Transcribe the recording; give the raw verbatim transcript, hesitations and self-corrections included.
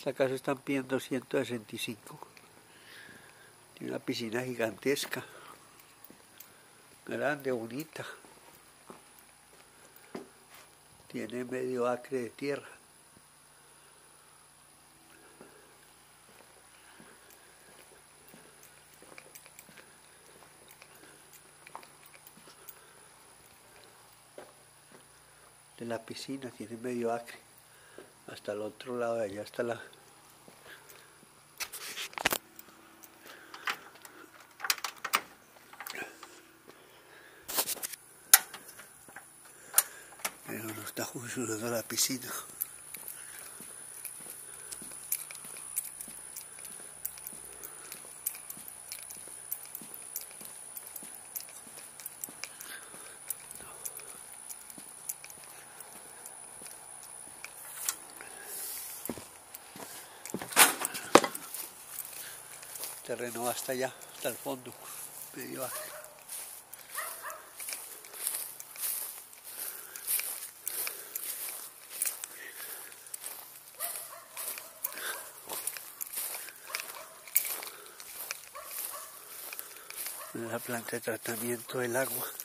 Esta casa están pidiendo ciento sesenta y cinco. Tiene una piscina gigantesca, grande, bonita. Tiene medio acre de tierra. De la piscina tiene medio acre. Hasta el otro lado de allá está la... Pero no está funcionando la piscina. El terreno va hasta allá, hasta el fondo, medio acre. La planta de tratamiento del agua.